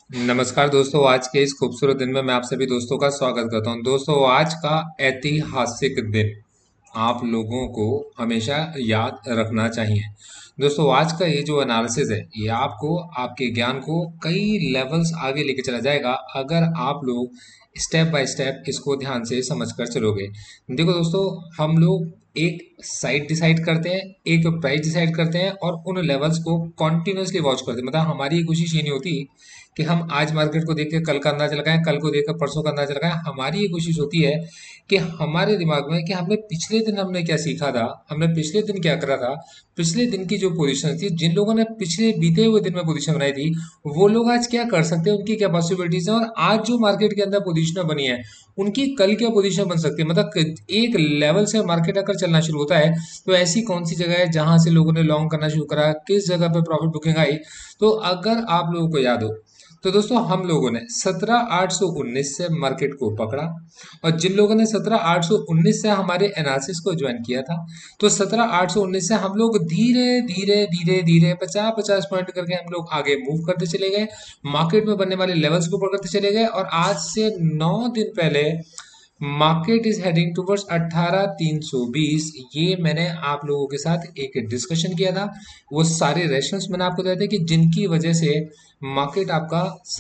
नमस्कार दोस्तों, आज के इस खूबसूरत दिन में मैं आप सभी दोस्तों का स्वागत करता हूं। दोस्तों, आज का ऐतिहासिक दिन आप लोगों को हमेशा याद रखना चाहिए। दोस्तों, आज का ये जो एनालिसिस है ये आपको आपके ज्ञान को कई लेवल्स आगे लेके चला जाएगा अगर आप लोग स्टेप बाय स्टेप इसको ध्यान से समझ कर चलोगे। देखो दोस्तों, हम लोग एक साइट डिसाइड करते हैं, एक प्राइस डिसाइड करते हैं और उन लेवल्स को कॉन्टिन्यूसली वॉच करते हैं। मतलब हमारी कोशिश ये नहीं होती कि हम आज मार्केट को देख के कल का अंदाजा लगाएं, कल को देख कर परसों का अंदाजा लगाएं। हमारी ये कोशिश होती है कि हमारे दिमाग में कि हमने पिछले दिन हमने क्या सीखा था, हमने पिछले दिन क्या करा था, पिछले दिन की जो पोजीशन थी, जिन लोगों ने पिछले बीते हुए दिन में पोजीशन बनाई थी, वो लोग आज क्या कर सकते हैं, उनकी क्या पॉसिबिलिटीज है, और आज जो मार्केट के अंदर पोजीशन बनी है उनकी कल क्या पोजीशन बन सकती है। मतलब एक लेवल से मार्केट अगर चलना शुरू होता है तो ऐसी कौन सी जगह है जहां से लोगों ने लॉन्ग करना शुरू करा, किस जगह पे प्रॉफिट बुकिंग आई। तो अगर आप लोगों को याद हो तो दोस्तों, हम लोगों ने 17,819 से मार्केट को पकड़ा, और जिन लोगों ने 17,819 से हमारे एनालिसिस को ज्वाइन किया था, तो 17,819 से हम लोग धीरे धीरे धीरे धीरे 50-50 पॉइंट करके हम लोग आगे मूव करते चले गए, मार्केट में बनने वाले लेवल्स को पकड़ते चले गए। और आज से 9 दिन पहले मार्केट इज हेडिंग टूवर्ड्स 18,320। ये मैंने आप लोगों के साथ एक डिस्कशन किया था, वो सारे रेशंस मैंने आपको बताए थे कि जिनकी वजह से मार्केट आपका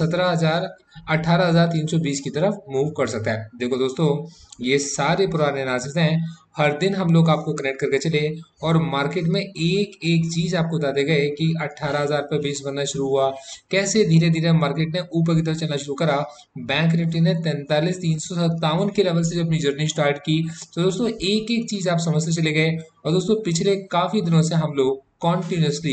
18,320 की तरफ मूव कर सकता है। देखो दोस्तों, ये सारे पुराने एनालिसिस हैं, हर दिन हम लोग आपको कनेक्ट करके चले और मार्केट में एक एक चीज आपको बताते गए कि 18,000 पे बेस बनना शुरू हुआ, कैसे धीरे धीरे मार्केट ने ऊपर की तरफ चलना शुरू करा। बैंक निफ्टी ने 43,357 के लेवल से जब अपनी जर्नी स्टार्ट की, तो दोस्तों एक एक चीज आप समझते चले गए। और दोस्तों, पिछले काफी दिनों से हम लोग कॉन्टिन्यूसली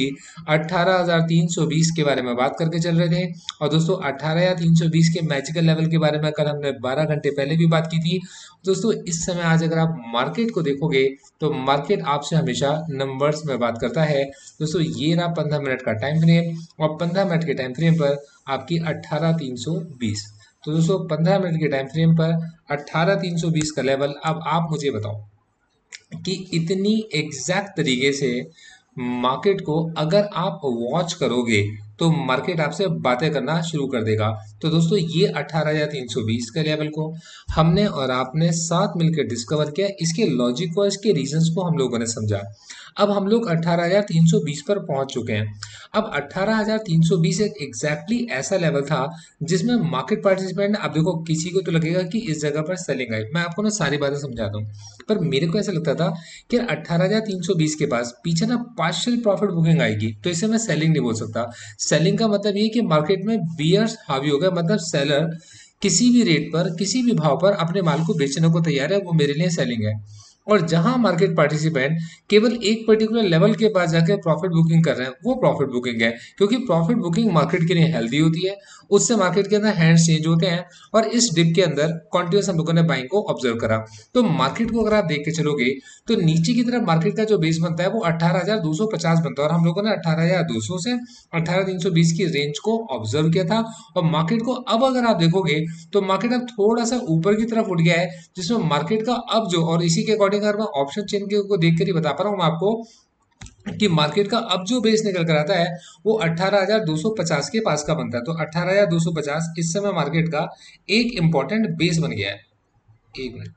18,320 के बारे में बात करके चल रहे थे। और दोस्तों, 18,320 के मैजिकल लेवल के बारे में कल हमने 12 घंटे पहले भी बात की थी। दोस्तों, इस समय आज अगर आप मार्केट को देखोगे तो मार्केट आपसे हमेशा नंबर्स में बात करता है। दोस्तों, ये रहा 15 मिनट का टाइम फ्रेम, और 15 मिनट के टाइम फ्रेम पर आपकी 18,320। तो दोस्तों, 15 मिनट के टाइम फ्रेम पर 18,320 का लेवल। अब आप मुझे बताओ कि इतनी एग्जैक्ट तरीके से मार्केट को अगर आप वॉच करोगे तो मार्केट आपसे बातें करना शुरू कर देगा। तो दोस्तों, ये 18,320 के लेवल को हमने और आपने साथ मिलकर डिस्कवर किया, इसके लॉजिक को, इसके रीजंस को हम लोगों ने समझा। अब हम लोग 18,320 पर पहुंच चुके हैं। अब 18,320 एक एग्जैक्टली ऐसा लेवल था जिसमें मार्केट पार्टिसिपेंट, अब देखो किसी को तो लगेगा कि इस जगह पर सेलिंग आई, मैं आपको ना सारी बातें समझाता हूँ। पर मेरे को ऐसा लगता था कि 18,320 के पास पीछे ना पार्शियल प्रॉफिट बुकिंग आएगी, तो इसे मैं सेलिंग नहीं बोल सकता। सेलिंग का मतलब ये कि मार्केट में बियर्स हावी हो गए, मतलब सेलर किसी भी रेट पर, किसी भी भाव पर अपने माल को बेचने को तैयार है, वो मेरे लिए सेलिंग है। और जहां मार्केट पार्टिसिपेंट केवल एक पर्टिकुलर लेवल के पास जाकर प्रॉफिट बुकिंग कर रहे हैं, वो प्रॉफिट बुकिंग है, क्योंकि प्रॉफिट बुकिंग मार्केट के लिए हेल्दी होती है, उससे मार्केट के अंदर हैंड्स चेंज होते हैं। और इस डिप के अंदर कॉन्टिन्यूस हम लोगों ने बाइंग को ऑब्जर्व करा। तो मार्केट को अगर आप देख के चलोगे तो नीचे की तरफ मार्केट का जो बेस बनता है वो 18,250 बनता है, और हम लोगों ने 18,200 से 18,320 की रेंज को ऑब्जर्व किया था। और मार्केट को अब अगर आप देखोगे तो मार्केट अब थोड़ा सा ऊपर की तरफ उठ गया है, जिसमें मार्केट का अब जो, और इसी के अकॉर्डिंग अगर मैं ऑप्शन चेन के को देख कर ही बता पा रहा हूँ मैं आपको कि मार्केट का अब जो बेस निकल कर आता है वो 18,250 के पास का बनता है। तो 18,250 इस समय मार्केट का एक इंपॉर्टेंट बेस बन गया है। एक मिनट,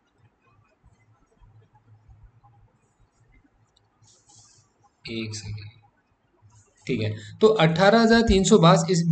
एक सेकेंड। ठीक है, तो 18,320 इस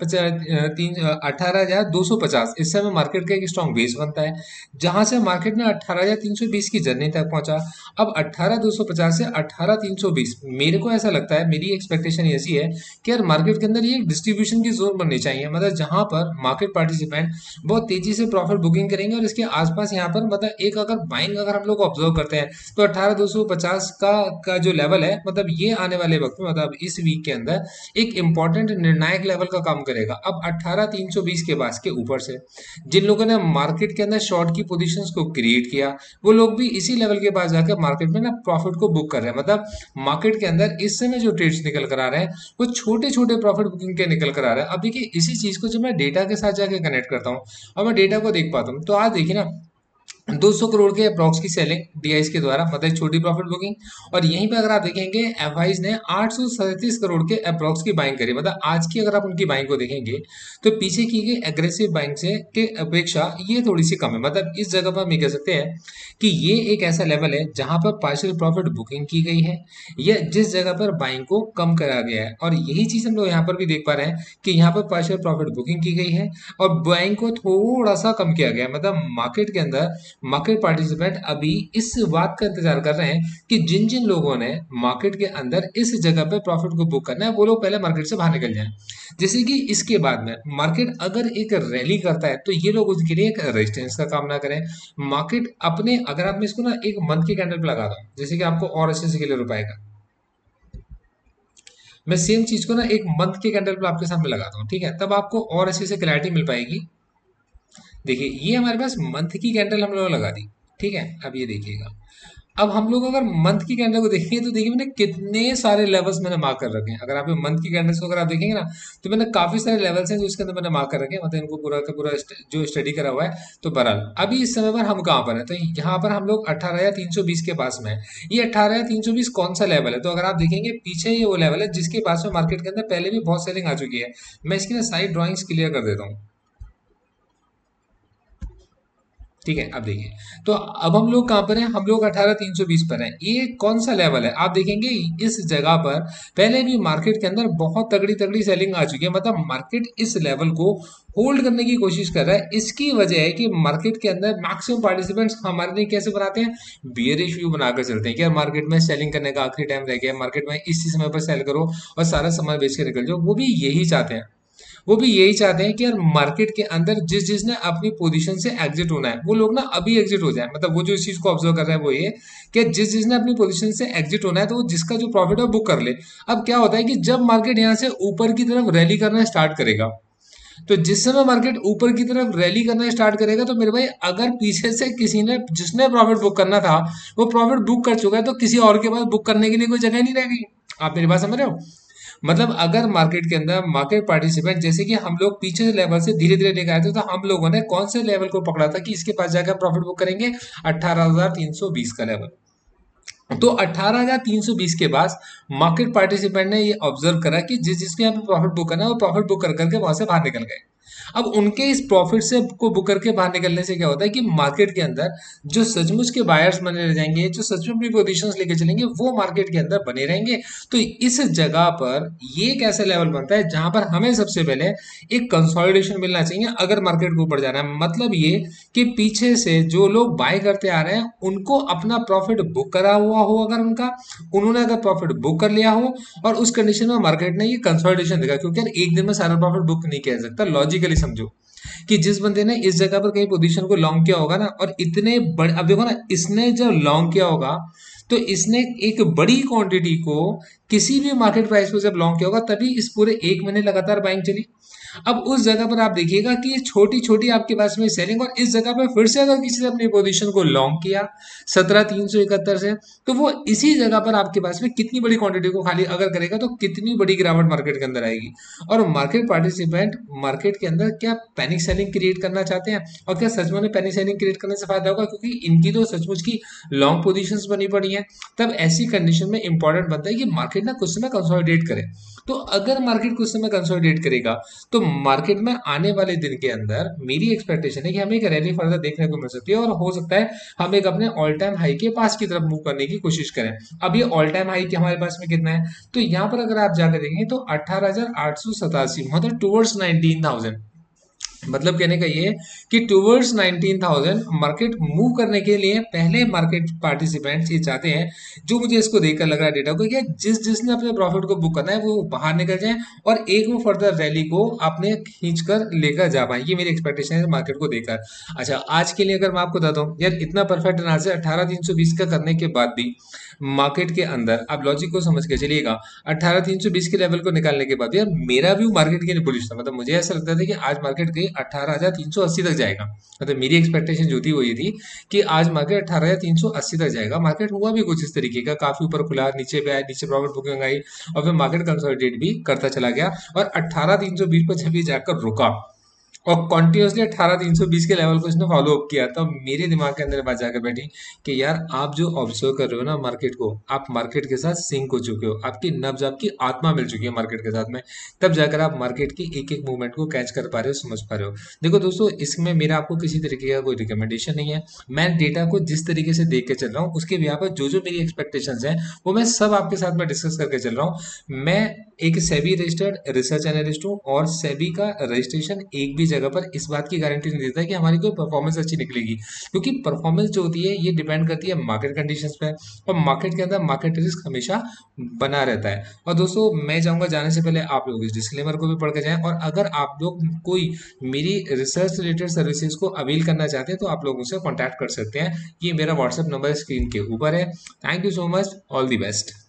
18,250 इस समय मार्केट का एक स्ट्रॉन्ग बेस बनता है, जहां से मार्केट ने 18,320 की जर्नी तक पहुंचा। अब 18,250 से 18,320 मेरे को ऐसा लगता है, मेरी एक्सपेक्टेशन ऐसी है कि यार मार्केट के अंदर ये डिस्ट्रीब्यूशन की जोन बननी चाहिए, मतलब जहां पर मार्केट पार्टिसिपेंट बहुत तेजी से प्रॉफिट बुकिंग करेंगे, और इसके आसपास यहाँ पर मतलब एक अगर बाइंग अगर हम लोग ऑब्जर्व करते हैं तो 18,250 का जो लेवल है, मतलब ये आने वाले वक्त में, मतलब इस वीक के अंदर एक इंपॉर्टेंट निर्णायक लेवल का काम करेगा। अब 18,320 के पास के ऊपर से जिन लोगों ने मार्केट के अंदर शॉर्ट की पोजीशंस को क्रिएट किया, वो लोग भी इसी लेवल के पास जाकर मार्केट में ना प्रॉफिट को बुक कर रहे हैं। मतलब मार्केट के अंदर इस समय जो ट्रेड्स निकल कर आ रहे हैं वो छोटे छोटे प्रॉफिट बुकिंग के निकल कर आ रहे हैं। अब देखिए, इसी चीज को जब मैं डेटा के साथ जाके कनेक्ट करता हूँ और मैं डेटा को देख पाता हूँ, तो आज देखिए ना, 200 करोड़ के अप्रॉक्स की सेलिंग डीआईस के द्वारा, मतलब एक छोटी प्रॉफिट बुकिंग। और यहीं पे अगर आप देखेंगे एफआईज ने 837 करोड़ के अप्रॉक्स की बाइंग करी, मतलब आज की अगर आप उनकी बाइंग को देखेंगे तो पीछे की गई एग्रेसिव बाइंग से के अपेक्षा ये थोड़ी सी कम है। मतलब इस जगह पर हम ये कह सकते हैं कि ये एक ऐसा लेवल है जहां पर पार्शियल प्रॉफिट बुकिंग की गई है, या जिस जगह पर बाइंग को कम करा गया है। और यही चीज हम लोग यहाँ पर भी देख पा रहे हैं कि यहाँ पर पार्शियल प्रॉफिट बुकिंग की गई है और बाइंग को थोड़ा सा कम किया गया है। मतलब मार्केट के अंदर मार्केट पार्टिसिपेंट अभी इस बात का इंतजार कर रहे हैं कि जिन जिन लोगों ने मार्केट के अंदर इस जगह पे प्रॉफिट को बुक करना है वो लोग पहले मार्केट से बाहर निकल जाएं। जैसे कि इसके बाद में मार्केट अगर एक रैली करता है तो ये लोग उसके लिए एक रेजिस्टेंस का काम ना करें। मार्केट अपने, अगर आप मैं इसको ना एक मंथ के कैंडल पे लगा दूं, जैसे कि आपको और अच्छे से क्लियर हो पाएगा, मैं सेम चीज को ना एक मंथ के कैंडल पे आपके सामने लगाता हूँ, ठीक है, तब आपको और अच्छे से क्लैरिटी मिल पाएगी। देखिए ये हमारे पास मंथ की कैंडल हम लोगों ने लगा दी, ठीक है। अब ये देखिएगा, अब हम लोग अगर मंथ की कैंडल को देखेंगे तो देखिए मैंने कितने सारे लेवल्स मैंने मार्क कर रखे हैं। अगर आप ये मंथ की कैंडल्स को अगर आप देखेंगे ना तो मैंने काफी सारे लेवल्स हैं जो इसके अंदर मैंने मार्क कर रखे हैं, मतलब इनको पूरा का पूरा जो स्टडी करा हुआ है। तो बहरहाल अभी इस समय पर हम कहाँ पर हैं, तो यहाँ पर हम लोग 18,320 के पास में है। ये 18,320 कौन सा लेवल है, तो अगर आप देखेंगे पीछे ये वो लेवल है जिसके पास में मार्केट के अंदर पहले भी बहुत सेलिंग आ चुकी है। मैं इसकी ना साइड ड्रॉइंग्स क्लियर कर देता हूँ, ठीक है। अब देखिए, तो अब हम लोग कहाँ पर हैं, हम लोग 18,320 पर हैं। ये कौन सा लेवल है, आप देखेंगे इस जगह पर पहले भी मार्केट के अंदर बहुत तगड़ी तगड़ी सेलिंग आ चुकी है। मतलब मार्केट इस लेवल को होल्ड करने की कोशिश कर रहा है। इसकी वजह है कि मार्केट के अंदर मैक्सिमम पार्टिसिपेंट्स हमारे लिए कैसे बनाते हैं, बियरिश व्यू बनाकर चलते हैं कि यार मार्केट में सेलिंग करने का आखिरी टाइम रह गया, मार्केट में इसी समय पर सेल करो और सारा समय बेच के निकल जाओ। वो भी यही चाहते हैं, वो भी यही चाहते हैं कि यार मार्केट के अंदर जिसने अपनी पोजीशन से एग्जिट होना है वो लोग ना अभी एग्जिट हो जाए। मतलब वो जो इस चीज को ऑब्जर्व कर रहे हैं वो ये कि जिसने अपनी पोजीशन से एग्जिट होना है तो वो जिसका जो प्रॉफिट है बुक कर ले। अब क्या होता है कि जब मार्केट यहाँ से ऊपर की तरफ रैली करना स्टार्ट करेगा, तो जिस समय मार्केट ऊपर की तरफ रैली करना स्टार्ट करेगा तो मेरे भाई अगर पीछे से किसी ने जिसने प्रॉफिट बुक करना था वो प्रॉफिट बुक कर चुका है तो किसी और के पास बुक करने के लिए कोई जगह नहीं रह गई। आप मेरी बात समझ रहे हो। मतलब अगर मार्केट के अंदर मार्केट पार्टिसिपेंट, जैसे कि हम लोग पीछे लेवल से धीरे धीरे लेकर आए थे, तो हम लोगों ने कौन से लेवल को पकड़ा था कि इसके पास जाकर प्रॉफिट बुक करेंगे, 18,320 का लेवल। तो 18,320 के पास मार्केट पार्टिसिपेंट ने ये ऑब्जर्व करा कि जिसने यहाँ पे प्रॉफिट बुक करना है वो प्रॉफिट बुक कर करके वहां से बाहर निकल गए। अब उनके इस प्रॉफिट से को बुक करके बाहर निकलने से क्या होता है कि मार्केट के अंदर जो सचमुच के बायर्स बने रह जाएंगे, जो सच में अपनी पोजीशंस लेके चलेंगे वो मार्केट के अंदर बने रहेंगे। तो इस जगह पर ये एक ऐसा लेवल बनता है जहां पर हमें सबसे पहले एक कंसोलिडेशन मिलना चाहिए अगर मार्केट को ऊपर जाना है। मतलब ये कि पीछे से जो लोग बाय करते आ रहे हैं उनको अपना प्रॉफिट बुक करा हुआ हो, अगर उनका उन्होंने अगर प्रॉफिट बुक कर लिया हो और उस कंडीशन में मार्केट ने ये कंसोलिडेशन देखा, क्योंकि यार एक दिन में सारा प्रॉफिट बुक नहीं किया जा सकता। लॉजिकली समझो कि जिस बंदे ने इस जगह पर कहीं पोजीशन को लॉन्ग किया होगा ना, और इतने बड़े, अब देखो ना, इसने जब लॉन्ग किया होगा तो इसने एक बड़ी क्वांटिटी को किसी भी मार्केट प्राइस को जब लॉन्ग किया होगा तभी इस पूरे एक महीने लगातार बाइंग चली। अब उस जगह पर आप देखिएगा कि ये छोटी छोटी आपके पास में सेलिंग, और इस जगह पर फिर से अगर किसी ने अपनी पोजीशन को लॉन्ग किया 17,371 से, तो वो इसी जगह पर आपके पास में कितनी बड़ी क्वांटिटी को खाली अगर करेगा तो कितनी बड़ी गिरावट मार्केट के अंदर आएगी। और मार्केट पार्टिसिपेंट मार्केट के अंदर क्या पैनिक सेलिंग क्रिएट करना चाहते हैं, और क्या सच में पैनिक सेलिंग क्रिएट करने से फायदा होगा, क्योंकि इनकी तो सचमुच की लॉन्ग पोजीशंस बनी पड़ी हैं। तब ऐसी कंडीशन में इंपॉर्टेंट बनता है कि मार्केट ना कुछ समय कंसोलिडेट करे। तो अगर मार्केट कुछ समय कंसोलिडेट करेगा तो मार्केट में आने वाले दिन के अंदर मेरी एक्सपेक्टेशन है कि हमें एक रैली फर्दर देखने को मिल सकती है, और हो सकता है हम एक अपने ऑल टाइम हाई के पास की तरफ मूव करने की कोशिश करें। अब ये ऑल टाइम हाई के हमारे पास में कितना है, तो यहाँ पर अगर आप जाकर देखेंगे तो 18,887, मतलब टूवर्ड्स 19,000। मतलब कहने का ये है कि टूवर्ड्स 19,000 मार्केट मूव करने के लिए पहले मार्केट पार्टिसिपेंट्स ये चाहते हैं, जो मुझे इसको देखकर लग रहा है डेटा को, कि जिसने अपने प्रॉफिट को बुक करना है वो बाहर निकल जाए और एक वो फर्दर रैली को अपने खींच कर लेकर जा पाए। ये मेरी एक्सपेक्टेशन है मार्केट को देखकर। अच्छा, आज के लिए अगर मैं आपको बताता हूँ यार, इतना परफेक्ट एनालिसिस 18,320 का करने के बाद भी मार्केट के अंदर, आप लॉजिक को समझ के चलिएगा, 18,320 के लेवल को निकालने के बाद यार मेरा व्यू मार्केट के लिए बुलिश था। मतलब मुझे ऐसा लगता था कि आज मार्केट कहीं 18,380 तक जाएगा। मतलब मेरी एक्सपेक्टेशन जो थी वो ये थी कि आज मार्केट 18,380 तक जाएगा। मार्केट हुआ भी कुछ इस तरीके का, काफी ऊपर खुला, नीचे पे आया, नीचे प्रॉफिट बुकिंग आई और फिर मार्केट कंसोलिडेट भी करता चला गया, और 18,320 पर जब ये जाकर रुका और कॉन्टिन्यूसली 18,320 के लेवल को इसने फॉलो अप किया। तब मेरे दिमाग के अंदर बात जाकर बैठी कि यार आप जो ऑब्जर्व कर रहे हो ना मार्केट को, आप मार्केट के साथ सिंक हो चुके हो, आपकी नब्ज आपकी आत्मा मिल चुकी है मार्केट के साथ में। तब जाकर आप मार्केट की एक एक मूवमेंट को कैच कर पा रहे हो, समझ पा रहे हो। देखो दोस्तों, इसमें मेरा आपको किसी तरीके का कोई रिकमेंडेशन नहीं है। मैं डेटा को जिस तरीके से देख के चल रहा हूँ उसके बिहाफ पर जो जो मेरी एक्सपेक्टेशंस हैं वो मैं सब आपके साथ में डिस्कस करके चल रहा हूँ। मैं एक सेबी रजिस्टर्ड रिसर्च एनालिस्ट हूँ, और सेबी का रजिस्ट्रेशन एक भी जगह पर इस बात की गारंटी नहीं देता कि हमारी कोई परफॉर्मेंस अच्छी निकलेगी, क्योंकि परफॉर्मेंस जो होती है ये डिपेंड करती है मार्केट कंडीशंस पे, और मार्केट के अंदर मार्केट रिस्क हमेशा बना रहता है। और दोस्तों, मैं चाहूंगा जाने से पहले आप लोग इस डिस्क्लेमर को भी पढ़ के जाएं, और अगर आप लोग कोई मेरी रिसर्च रिलेटेड सर्विसेज को अवेल करना चाहते हैं तो आप लोग मुझसे कॉन्टैक्ट कर सकते हैं। ये मेरा व्हाट्सएप नंबर स्क्रीन के ऊपर है। Thank you so much, all the best.